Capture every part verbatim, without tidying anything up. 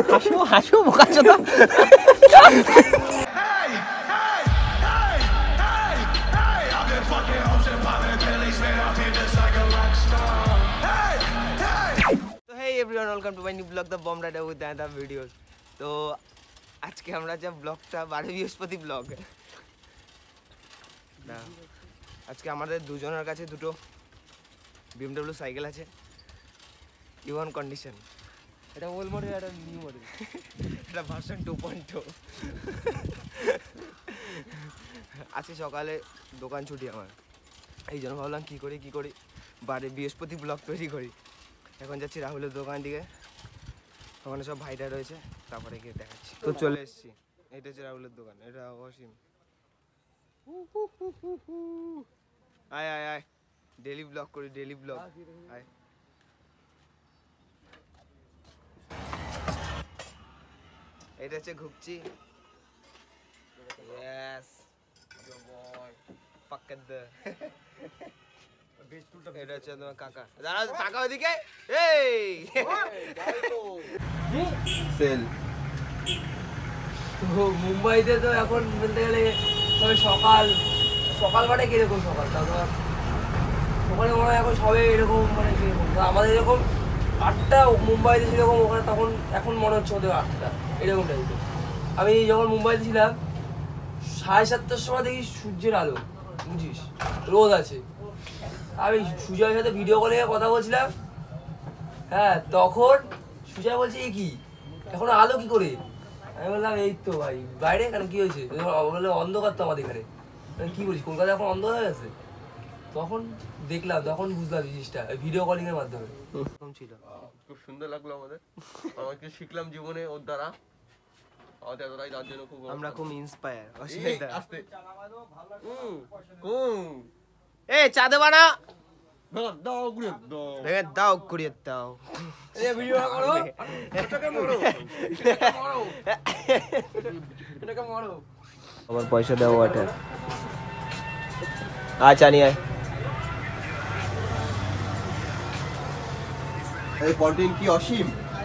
হাসো হাসো বোকাচোদা। তো hey everyone, welcome to my new vlog the বম রাইডার উইথ আদার ভিডিওস। তো আজকে আমরা যা ব্লগটা বারে বৃহস্পতি ব্লগ না, আজকে আমাদের দুজনের কাছে দুটো বিএমডব্লিউ সাইকেল আছে, ইভন কন্ডিশন। এটা ওল্ড মডেল, এটা নিউ মডেল, এটা ভার্সন টু পয়েন্ট টু। আজকে সকালে দোকান ছুটি আমার, এই জন্য ভাবলাম কী করি কী করি বারে বৃহস্পতি ব্লগ তৈরি করি। এখন যাচ্ছি রাহুলের দোকান দিকে, ওখানে সব ভাইটা রয়েছে, তারপরে গিয়ে দেখাচ্ছি। তো চলে এসেছি, এটা হচ্ছে রাহুলের দোকান, এটা অসীম। আয় আয় আয়, ডেলি ব্লগ করি, ডেলি ব্লগ। আয়, এটা হচ্ছে ঘুগচি। ইয়েস বয় ফাক্কার দে। এটা হচ্ছে তোমার কাকা। দাঁড়াও, টাকা ওইদিকে। এই সেল। তো মুম্বাইতে তো এখন বলতে গেলে তবে সকাল সকাল মানে কিরকম সকাল, তারপর ওখানে মনে হয় এখন সবে এরকম মানে কিরকম আমাদের এরকম আটটা, মুম্বাইতে যেরকম ওখানে তখন এখন মনে হচ্ছে ওদের আটটা এরকম টাইপের। আমি যখন মুম্বাইতে ছিলাম সাড়ে সাতটার সময় দেখি সূর্যের আলো, বুঝিস রোদ আছে। আমি সুজয়ের সাথে ভিডিও কলে কথা বলছিলাম, হ্যাঁ তখন সুজয় বলছে এ কি এখন আলো কি করে? আমি বললাম এই তো ভাই বাইরে, কেন কি হয়েছে? বললাম অন্ধকার তো আমাদের এখানে। কি বলিস, কলকাতা এখন অন্ধকার হয়ে গেছে? তখন দেখলাম, তখন বুঝলাম জিনিসটা ভিডিও কলিং এর মাধ্যমে। ছিল খুব সুন্দর লাগলো আমাদের, আমাকে শিখলাম জীবনে ওর দ্বারা। আমরা খুব ইন্সপায়ার। এ চা দেবা না? দাও গুড়িয়ে দাও, দাও কুড়িয়ে দাও। ভিডিও করো, এটাকে মারো, এটাকে মারো। আমার পয়সা দাও ওটা। আচ্ছা নিয়ে এই কন্টেন্ট কি অসীম?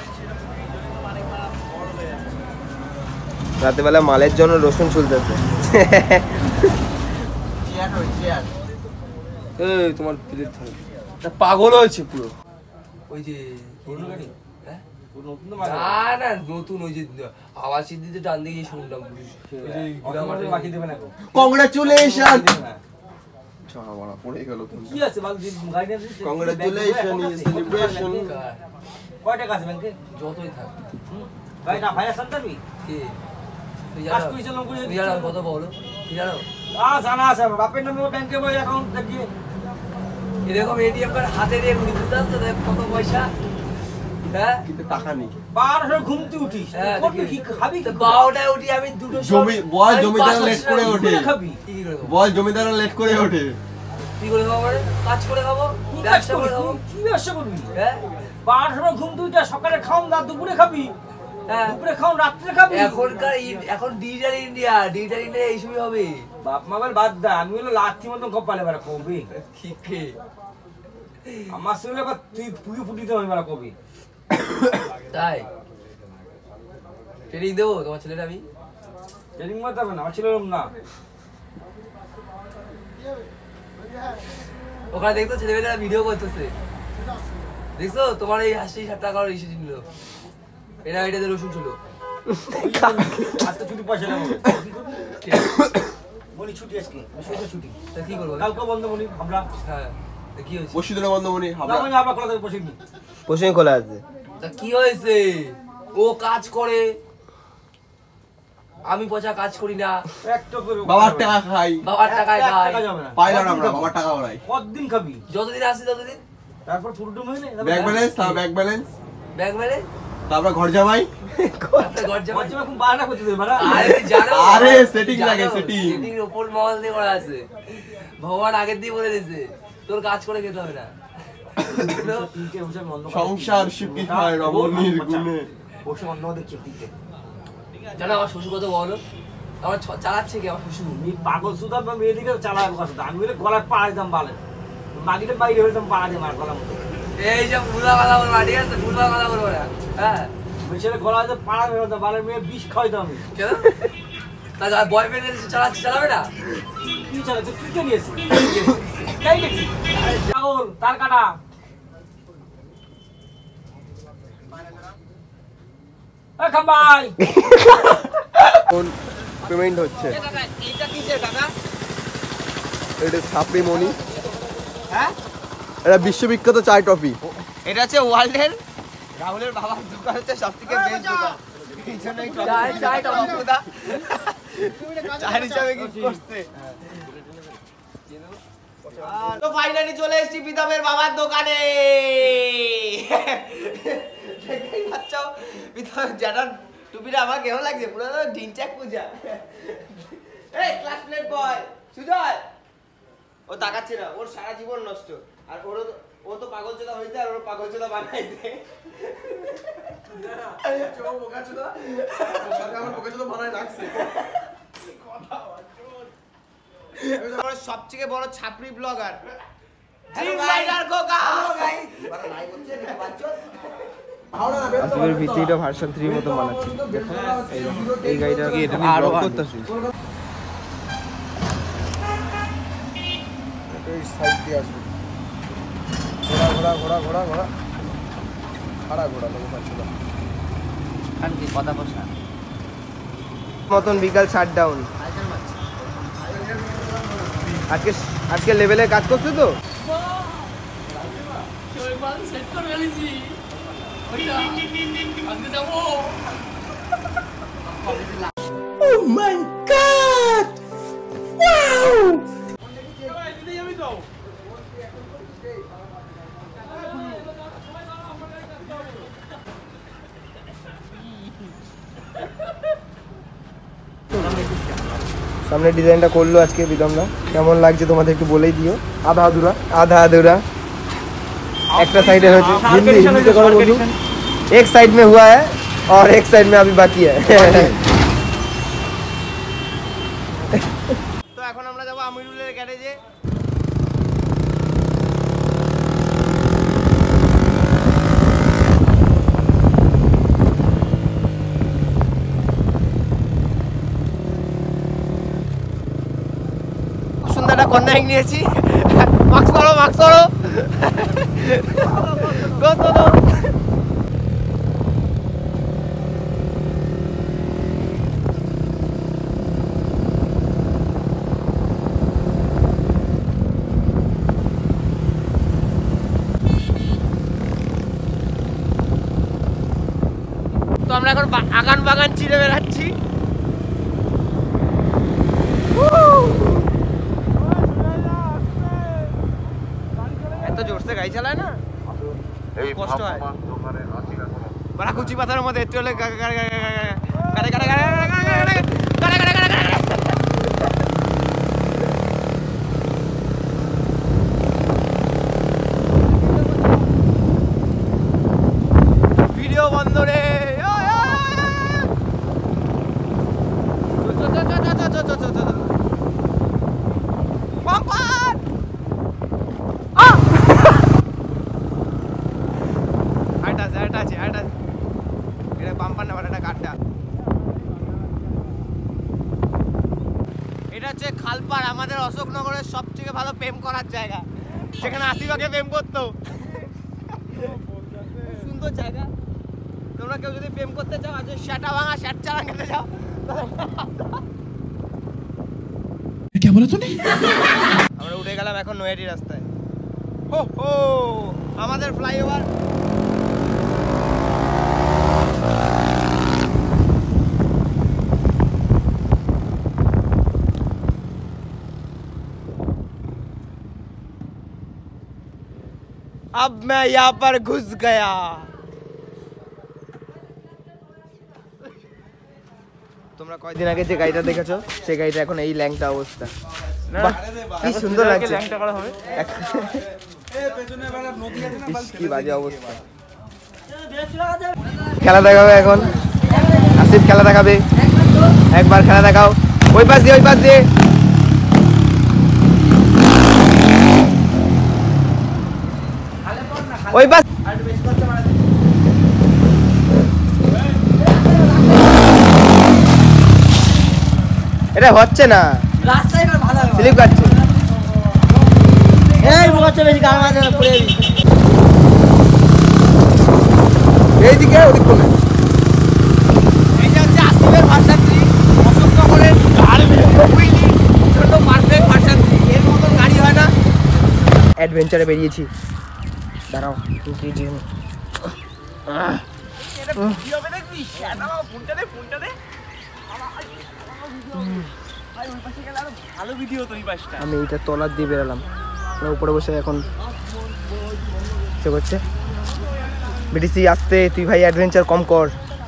রাতেবেলা মালের জন্য রসুন ছুলতেছে। এই তোমার প্লেট থাকে, পাগল হয়েছে পুরো। ওই যে না না নতুন ওই যে আওয়াজ সিদ্ধিতে ডান দিকে শুনলাম, কংগ্রাচুলেশন। পড়ে গেল কি আছে কংগ্রাচুলেশন ইজ সেলিব্রেশন। কয় টাকা আছে ব্যাংকে? যতই থাক ভাই না ভাই সন্তানবি কে কত বলো জানো? আ জানা আছে বাপের নামে ব্যাংকে বই অ্যাকাউন্ট দেখি এরকম এটিএম কার্ড হাতে নিয়ে ঘুরে দিতে আছে, দেখ কত পয়সা। হ্যাঁ কিন্তু টাকা নেই। বারোটায় ঘুমতে উঠিস, কি খাবি? বারোটায় উঠি আমি দুটো জমি বল, জমিদার লেট করে ওঠে। খাবি কি করে বল, জমিদার লেট করে ওঠে। কি করে খাবো? মানে কাজ করে খাবো, ব্যবসা করে খাবো। কি ব্যবসা করবি? হ্যাঁ বারোটায় ঘুম তুইটা সকালে খাও না, দুপুরে খাবি, দুপুরে খাও রাত্রে খাবি। এখনকার এখন ডিজিটাল ইন্ডিয়া, ডিজিটাল ইন্ডিয়া এইসবই হবে। বাপ মা বল বাদ দা, আমি হলো লাথি মতন কপালে বেড়া কবি ঠিক আমার সঙ্গে আবার তুই পুরো ফুটিতে হবে বেড়া কবি। তাই ট্রেনিং দেবো তোমার ছেলেটা? আমি ট্রেনিং মারতে হবে না, আমার ছেলে না। ওখানে দেখতো ছেলেমেয়েরা ভিডিও করতেছে, দেখছো তোমার এই হাসি সাতটা কারোর এসে ছিল, এরা এটাতে রসুন ছিল। আজকে ছুটি পয়সা নেবো, বলি ছুটি আজকে ছুটি, তা কি করবো? কালকে বন্ধ বলি আমরা। হ্যাঁ কি হয়েছে? পরশু দিনে বন্ধ বলি আমরা আবার খোলা থাকবে, পরশু দিন পরশু খোলা আছে। তা কি হয়েছে? ও কাজ করে, আমি পয়সা কাজ করি না। বাবার টাকা খাই, বাবার টাকা খাই, পাইলাম আমরা বাবার টাকা ওরাই। কতদিন খাবি? যতদিন আসি ততদিন। তারপর ফুলটু হইলে ব্যাংক ব্যালেন্স, তারপর ব্যাংক ব্যালেন্স, ব্যাংক ব্যালেন্স, তারপর ঘর জামাই। ঘর জামাই খুব বাহানা করতে দেবে না। আরে জানো, আরে সেটিং লাগে, সেটিং সেটিং উপর মহল দিয়ে করা আছে। ভগবান আগের দিয়ে বলে দিয়েছে তোর কাজ করে খেতে হবে না। সংসার সুখী হয় রমণীর গুণে। বসে অন্য দেখছি টিকে জানো আমার শ্বশুর কত বলো, আমার চালাচ্ছে কি আমার শ্বশুর? পাগল সুদা মেয়েদিকে চালায় কথা, আমি বলে গলায় পাড়া দিতাম বালে, মাগিটা বাইরে হইতাম পাড়া দিয়ে মার গলার মতো। এই যে ভুলা কথা বলবো, ঠিক আছে? ভুলবা কথা বলবো না। হ্যাঁ ছেলে গলা হয়তো পাড়া বেরোতো বালের মেয়ে বিষ খাওয়াইতো আমি কেন তা বয়ফ্রেন্ড এসে চালাচ্ছে চালাবে না কি চালাচ্ছে কি কে নিয়েছে তাই নাকি ছাগল তার কাটা এ খাম্বাই কোন পেমেন্ট হচ্ছে কাকা এইটা কিসের কাকা? এটা সাপড়ি মনি, হ্যাঁ এটা বিশ্ববিখ্যাত চায় টফি। এটা হচ্ছে ওয়ার্ল্ডের রাহুলের বাবার দোকান হচ্ছে সব থেকে বেস্ট দোকান। এই জন্য এই চায়, চায় টফি। টফিটা চায়ের হিসাবে কি করছে। তো ফাইনালি চলে এসেছি প্রীতমের বাবার দোকানে। দেখেই পাচ্ছ প্রীতম জ্যাঠার টুপিটা আমার কেমন লাগছে, পুরো ঢিনচাক পূজা। এই ক্লাসমেট বয় সুজয়, ও তাকাচ্ছে না, ওর সারা জীবন নষ্ট। আর ওর ও তো পাগল চোদা হইতে আর ওর পাগল চোদা বানাইতে। সবথেকে বড় ছাপরি ব্লগার আজকের ভিত্তিটা ভার্সন থ্রির মতো বানাচ্ছি। এই গাড়িটা এটা নিয়ে ব্লগ করতেছি। সাইড দিয়ে আসবে ঘোড়া ঘোড়া ঘোড়া ঘোড়া ঘোড়া খাড়া ঘোড়া লোক পাচ্ছিল কথা বসা মতন বিকাল শাট ডাউন। আজকে আজকে লেভেলে কাজ করছো তো? সামনে ডিজাইনটা করলো আজকে প্রীতমদা, কেমন লাগছে তোমাদের একটু বলেই দিও। আধা আধুরা আধা আধুরা একটা সাইডে হয়েছে, হিন্দি হিন্দিতে করো বলুন। एक साइड में हुआ है और एक साइड में अभी बाकी है। তো এখন আমরা যাবো আমিরুলের গ্যারেজে। সুন্দর একটা কন্যা নিয়েছি, মাস্ক পরো মাস্ক পরো তো আমরা এখন আগান বাগান চিড়ে বেড়াচ্ছি। এত জোরসে গাড়ি চালায় না, কষ্ট হয়। বড়া কুচি পাতার মধ্যে একটু হলে গাড়ি গাড়ি গাড়ি গাড়ি গাড়ি গাড়ি ভিডিও বন্ধ রে। এটা হচ্ছে খালপাড়, আমাদের অশোকনগরের সবথেকে ভালো প্রেম করার জায়গা, সেখানে আশিবাকে প্রেম করতো। সুন্দর জায়গা, তোমরা কেউ যদি প্রেম করতে চাও, আজ শ্যাটা ভাঙা শ্যাট চালান খেতে যাও। আমরা উঠে গেলাম এখন নয়াটি রাস্তায়। হো হো আমাদের ফ্লাইওভার। अब मैं यहाँ पर घुस गया। তোমরা কয়দিন আগে যে গাড়িটা দেখেছো সেই গাড়িটা এখন এই ল্যাংটা অবস্থা। কি সুন্দর লাগছে, ল্যাংটা করা হবে। কি বাজে অবস্থা। খেলা দেখাবে এখন, আসিফ খেলা দেখাবে। একবার খেলা দেখাও, ওই পাশ দিয়ে ওই পাশ দিয়ে। ওই পাশ এটা হচ্ছে না, রাস্তায় এবার ভালো হবে। স্লিপ কাটছে। এই বোকাচ্ছে বেশি গান মাঝে পড়ে যাবি। এইদিকে ওদিক কোনে এই যে হচ্ছে আসিফের ভার্সাত্রী, অশোকনগরের হুইলি ছোট পারফেক্ট ভার্সাত্রী, এর মতন গাড়ি হয় না। অ্যাডভেঞ্চারে বেরিয়েছি। দাঁড়াও কি যে আমি এইটা তলার দিয়ে বেরালাম, উপরে বসে এখন সে করছে বিটিসি আসতে, তুই ভাই অ্যাডভেঞ্চার কম কর।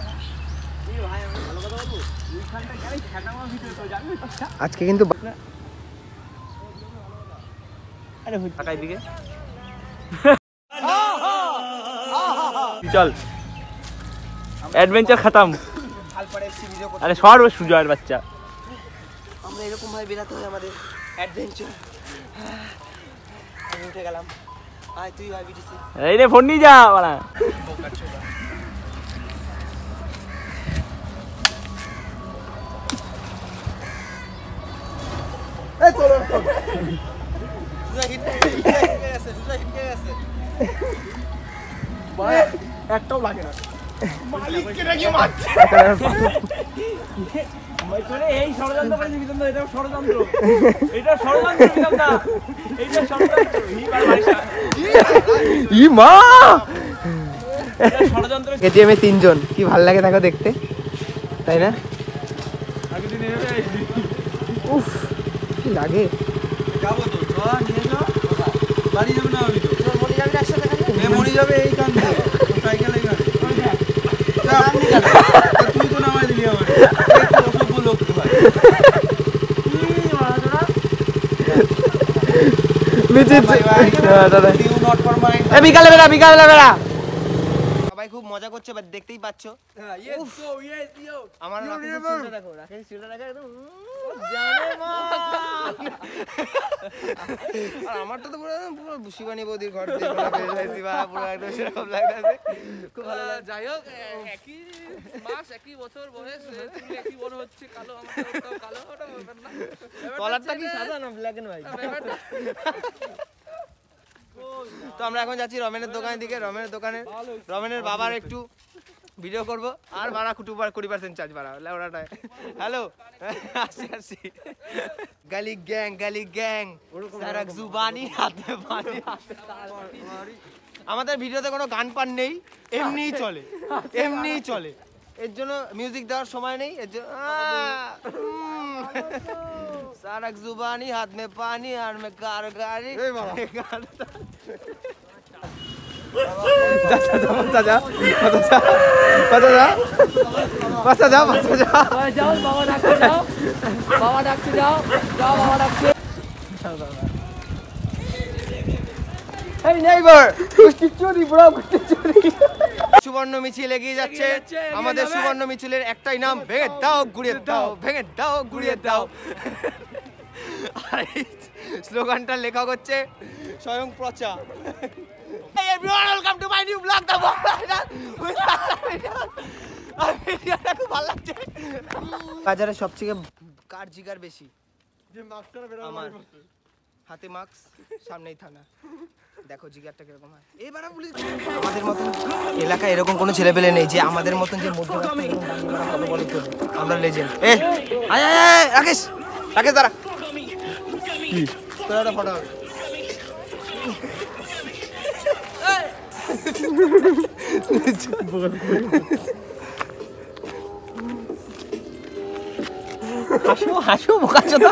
আজকে কিন্তু চল অ্যাডভেঞ্চার খতম। আরে সর ও সুজয়ের বাচ্চা। আমরা এরকম ভাবে বেরাতে হয় আমাদের অ্যাডভেঞ্চার। আমি উঠে গেলাম, আয় তুই ভাই বিটিসি। এই রে ফোন নিয়ে যা বাড়া। এই চলো একটাও লাগে না। এই ষড়যন্ত্র করেছে বিতন্দ, এটা ষড়যন্ত্র, এটা ষড়যন্ত্র বিতন্দ, এইটা ষড়যন্ত্র। ই মা এটা ষড়যন্ত্র। কেটিএম এ তিনজন, কি ভাল লাগে দেখো দেখতে, তাই না? আগের দিন এভাবে আইছি। উফ কি লাগে। যাবো তো, চ নিয়ে যাও। বাড়ি যাবে না আমি তো। মনে যাবে একসাথে এ মরে যাবে এই কান্দে, সাইকেল এখানে। তুই তো নামাই দিলি আমার, অসভ্য লোক তো ভাই। বিকালে বেড়া, বিকালে বেড়া। সবাই খুব মজা করছে, বাট দেখতেই পাচ্ছ আমার রাকেশের চুলটা দেখো, রাকেশের চুলটা দেখো একদম জানে মা। আর আমারটা তো পুরো পুরো শিবানী বৌদির ঘর থেকে পুরো বের হয়েছি বা পুরো একদম সেরকম লাগতেছে, খুব ভালো লাগে। যাই হোক, একই মাস একই বছর বয়স, চুল একই বড় হচ্ছে, কালো আমারটাও কালো, ওটা ব্যাপার না। কলারটা কি সাদা না ব্ল্যাক এন্ড হোয়াইট? তো আমরা এখন যাচ্ছি রমেনের দোকানের দিকে। রমেনের দোকানে রমেনের বাবার একটু ভিডিও করব, আর ভাড়া কুটু কুড়ি পার্সেন্ট চার্জ ভাড়া ওটায়। হ্যালো আসছি আসছি। গালি গ্যাং গালি গ্যাং সারাক জুবানি হাতে পানি। আমাদের ভিডিওতে কোনো গান পান নেই, এমনিই চলে, এমনিই চলে। এর জন্য মিউজিক দেওয়ার সময় নেই, এর জন্য सारक जुबानी हाथ में पानी और में कार गाड़ी। जा जा जा जा जा जा जा जा যাও বাবা ডাকতে যাও, বাবা ডাকতে যাও, যাও বাবা ডাকতে। এই নেইবার কুস্তি চুরি ব্রো, কুস্তি চুরি। সুবর্ণ মিছিল এগিয়ে যাচ্ছে, আমাদের সুবর্ণ মিছিলের একটাই নাম, ভেঙে দাও গুড়িয়ে দাও, ভেঙে দাও গুড়িয়ে দাও। স্লোগানটা লেখা হচ্ছে স্বয়ং প্রচা। Hey everyone, welcome to my new vlog, The Vlog Rider. ভিডিওটা খুব ভালো লাগছে। বাজারে সবথেকে কার জিগার বেশি? যে মাস্টার বের আমার হাতে মাস্ক, সামনেই থানা। দেখো জিগারটা কিরকম হয়। এবারে পুলিশ আমাদের মতন এলাকায় এরকম কোনো ছেলেপেলে নেই যে আমাদের মতন যে মধ্যবিত্ত আমরা লেজেন্ড। এ আয় আয় আয় রাকেশ, রাকেশ দাঁড়া। কি তোর একটা ফটো হবে। হাসো হাসো বোকা চোদা।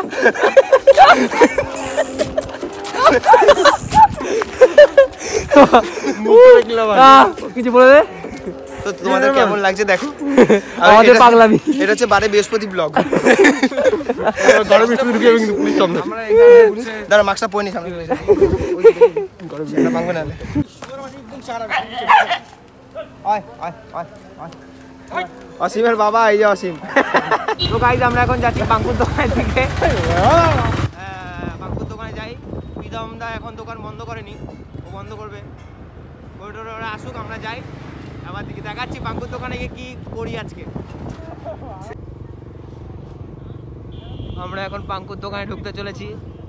কিছু বলে দে তো তোমাদের কেমন লাগছে দেখো আমাদের পাগলামি। এটা হচ্ছে বারে বৃহস্পতি ব্লগ। ঘরে ভিতরে ঢুকে কিন্তু পুলিশ সামনে। আমরা এখানে দাঁড়া মাস্কটা পরে নি সামনে ভাঙবে না। অসীমের বাবা এই যে অসীম। তো গাইজ আমরা এখন যাচ্ছি বাঙ্কুর দোকানের দিকে। বাঙ্কুর দোকানে যাই, প্রীতম দা এখন দোকান বন্ধ করেনি, ও বন্ধ করবে। ওটা ওরা আসুক, আমরা যাই, আমার দিকে দেখাচ্ছি বাঙ্কুর দোকানে গিয়ে কি করি আজকে। আমরা এখন পাঙ্কুর দোকানে ঢুকতে চলেছি।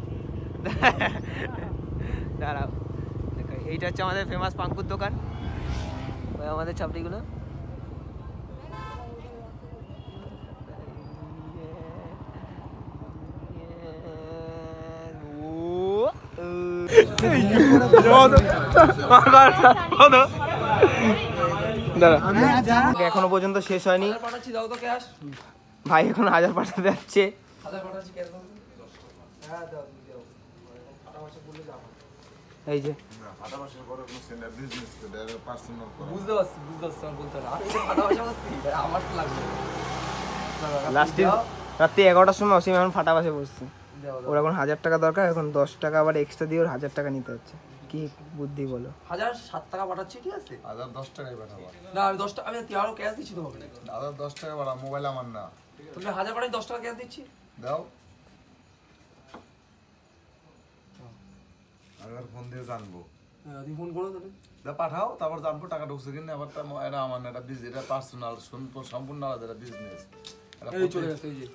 দাঁড়াও, এইটা হচ্ছে আমাদের ফেমাস পাঙ্কুর দোকান। ওই আমাদের ছাপড়িগুলো এখনো পর্যন্ত শেষ হয়নি পাঠাচ্ছি, দাও তো ক্যাশ। ভাই, এখন হাজার পাঠাতে যাচ্ছে। হাজার পাঠাচ্ছি ক্যাশ দাও। হ্যাঁ দাও দাও। এই যে বুঝতে পারছি বুঝতে পারছি আমার বলতে না, আমি তো ফাটাফাটি বসছি, আমার তো লাগবে। লাস্টে রাত্রি এগারোটার সময় অসীম এখন ফাটা বাসে বসছে। দাও দাও। ওর এখন হাজার টাকা দরকার, এখন দশ টাকা আবার এক্সট্রা দিয়ে ওর হাজার টাকা নিতে হচ্ছে। কি বুদ্ধি বলো। হাজার সাত টাকা পাঠাচ্ছি, ঠিক আছে? হাজার দশ টাকাই পাঠাবো। না আমি দশ টাকা, আমি আরো ক্যাশ দিচ্ছি তোমাকে। হাজার দশ টাকা পাঠা, মোবাইল আমার না। তুমি হাজার পাঠাই দশ টাকা ক্যাশ দিচ্ছি। দাও, আবার ফোন দিয়ে জানবো। হ্যাঁ তুমি ফোন করো তাহলে। দা পাঠাও, তারপর জানবো টাকা ঢুকছে কিনা। আবার এটা আমার না, এটা বিজনেস, এটা পার্সোনাল, সম্পূর্ণ আলাদা, এটা বিজনেস। এই চলে গেছে এই যে।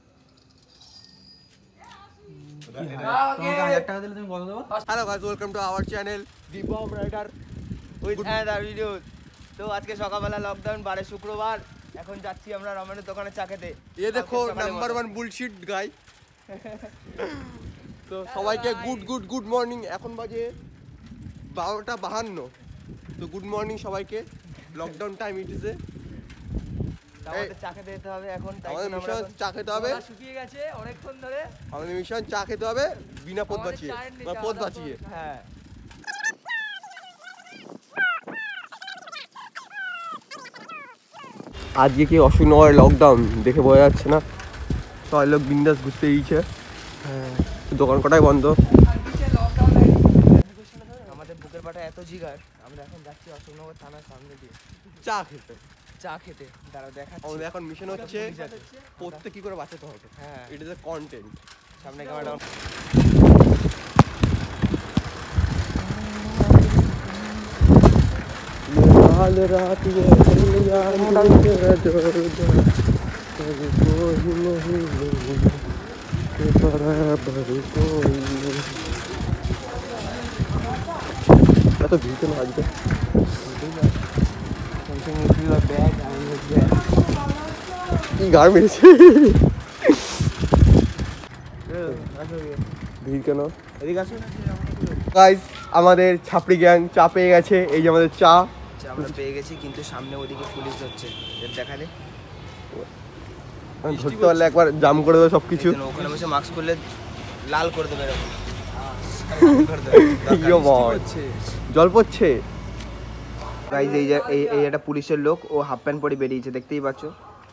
Hello guys, welcome to our channel Dipam rider with another video. তো আজকে সকালবেলা লকডাউন, বারে শুক্রবার। এখন যাচ্ছি আমরা রমেনের দোকানে চা খেতে। ये देखो नंबर वन बुलशिट गाय। তো সবাইকে গুড গুড গুড মর্নিং। এখন বাজে বারোটা বাহান্ন। তো গুড মর্নিং সবাইকে। লকডাউন টাইম ইটিসে আমাদের চা খেতে যেতে হবে এখন। তাই আমাদের জন্য আমরা মিশন এখন- চা খেতে হবে। শুকিয়ে গেছে অনেকক্ষণ ধরে। আমাদের মিশন চা খেতে হবে বিনা পথ আমাদের বাঁচিয়ে চায়ের নিচে বা পথ আলাদা বাঁচিয়ে। হ্যাঁ, আজকে কি অশোকনগর লকডাউন দেখে বোঝা যাচ্ছে না। সবাই লোক বিন্দাস ঘুরতে গিয়েছে। হ্যাঁ, দোকান কটাই বন্ধ। আমাদের বুকের পাটা এত জিগার, আমরা এখন যাচ্ছি অশোকনগর থানার সামনে দিয়ে চা খেতে। চা খেতে। দাঁড়াও দেখাচ্ছি। আমাদের এখন মিশন হচ্ছে পড়তে কি করে বাঁচাতে হবে। হ্যাঁ, ইট ইজ এ কন্টেন্ট। সামনে ক্যামেরা। लाल रात ये दुनिया मेरा जोरदार कोई नहीं के बराबर कोई नहीं। तो भीतर ना आज কি গার মেরেছে ভিড় কেন? এদিকে আসো। গাইস, আমাদের ছাপড়ি গ্যাং চা পেয়ে গেছে। এই যে আমাদের চা চা আমরা পেয়ে গেছি, কিন্তু সামনে ওদিকে পুলিশ হচ্ছে। দেখা দে, ধরতে পারলে একবার জাম করে দেবো সবকিছু। এই জন্য ওখানে বসে মাস্ক করলে লাল করে দেবে এরকম। ইয়ো বল, জল পড়ছে। গাইজ, এই যে এই এই একটা পুলিশের লোক, ও হাফ প্যান্ট পরে বেরিয়েছে, দেখতেই পাচ্ছ।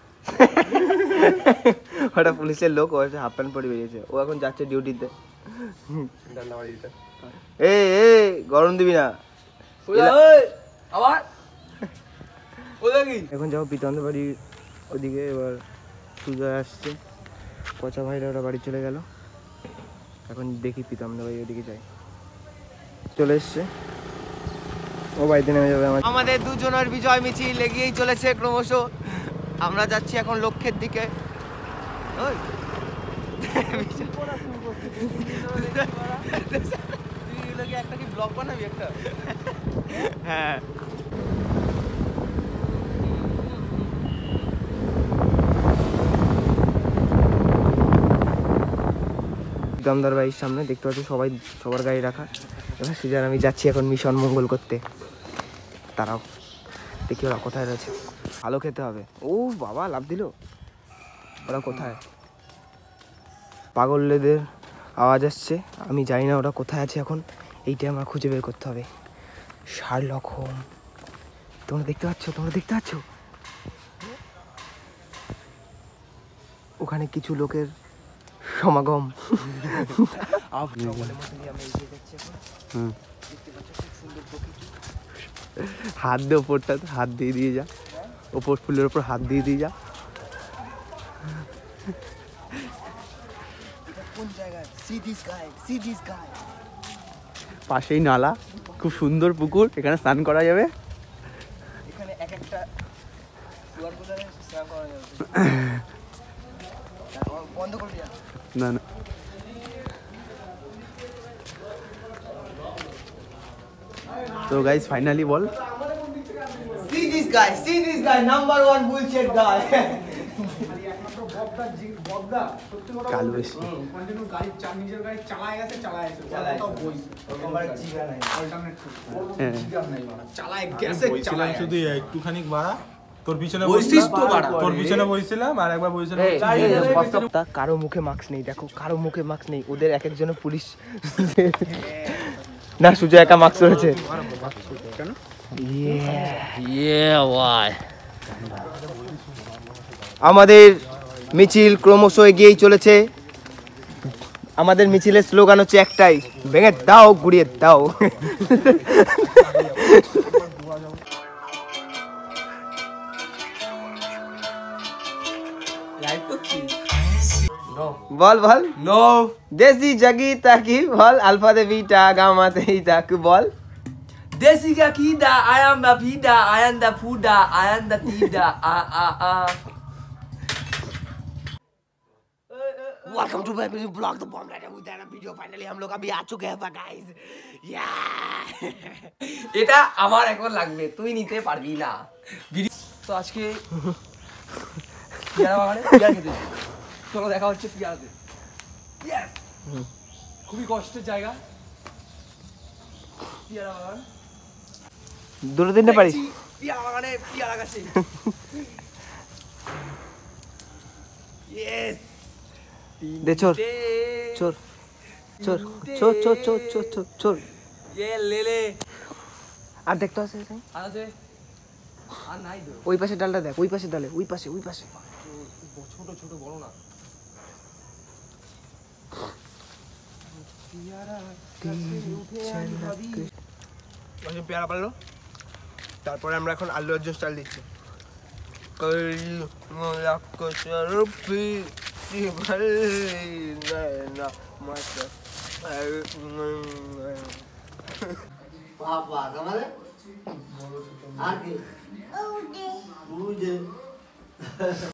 ওটা পুলিশের লোক, ও হাফ প্যান্ট পরে বেরিয়েছে। ও এখন যাচ্ছে ডিউটিতে। এ এ গরম দিবি না। আবার ওটা কি? এখন যাবো পিতান্দের বাড়ির ওদিকে। এবার সুজয় আসছে, পচা ভাইরা ওরা বাড়ি চলে গেল। এখন দেখি পিতামদের বাড়ি ওদিকে যাই। চলে এসছে, ও বাড়িতে নেমে যাবে। আমাদের দুজনের বিজয় মিছিল লেগেই চলেছে ক্রমশ। আমরা যাচ্ছি এখন লক্ষ্যের দিকে। ওই একটা কি ব্লগ বানাবি একটা? হ্যাঁ, দমদার বাড়ির সামনে দেখতে পাচ্ছি সবাই, সবার গাড়ি রাখা। এবার সিজার আমি যাচ্ছি এখন মিশন মঙ্গল করতে। তারাও দেখি ওরা কোথায় রয়েছে। ভালো খেতে হবে। ও বাবা, লাভ দিল। ওরা কোথায়? পাগলদের আওয়াজ আসছে, আমি জানি না ওরা কোথায় আছে এখন। এইটাই আমার খুঁজে বের করতে হবে। শার্লক হোম, তোমরা দেখতে পাচ্ছ? তোমরা দেখতে পাচ্ছ ওখানে কিছু লোকের সমাগম। হাত দিয়ে ওপরটা হাত দিয়ে দিয়ে যা, ওপর ফুলের ওপর হাত দিয়ে দিয়ে যা। পাশেই নালা, খুব সুন্দর পুকুর, এখানে স্নান করা যাবে। এখানে এক একটা বন্ধ করবি না না তো গাইস ফাইনালি বল See this guy, see this guy, number one bullshit guy. Kalu এসে বলছিলাম শুধু একটুখানি বাড়া তোর পিছনে বইছিস তো বাড়া। তোর পিছনে বইছিলাম আর একবার বইছিলাম তা কারো মুখে মাস্ক নেই, দেখো কারো মুখে মাস্ক নেই, ওদের এক একজনের পুলিশ না সুজয় একা মাস্ক রয়েছে। আমাদের মিছিল ক্রমশ এগিয়েই চলেছে। আমাদের মিছিলের স্লোগান হচ্ছে একটাই, ভেঙে দাও গুড়িয়ে দাও। বল বল নো দেশি জাগি তাকি বল আলফা দে বিটা গামা তে তাক বল Desi Gakida, I am the Vida, I am the Fuda, I am the Tida, ah ah ah. Welcome to my vlog the bomb light with that video. Finally हम लोग अभी आ चुके हैं guys. या এটা আমার এখন লাগবে, তুই নিতে পারবি না। তো আজকে পিয়ারা বাগানে পিয়ারা খেতে যাই। চলো দেখা হচ্ছে পিয়ারাতে। ইয়েস, খুবই কষ্টের জায়গা পিয়ারা বাগান। দুটো তিনটে পারিস পিয়ারা বাগানে পিয়ারা গাছে। ইয়েস, দে চোর চোর চোর চোর চোর চোর চোর চোর চোর ये ले ले। আর দেখতে আছে আর আছে আর নাই তো, ওই পাশে ডালটা দেখ, ওই পাশে ডালে, ওই পাশে ওই পাশে ছোট ছোট বড় না। পেয়ারা পারলো। তারপরে আমরা এখন আলু অর্জুন স্টাইল দিচ্ছি। বাবা আমাদের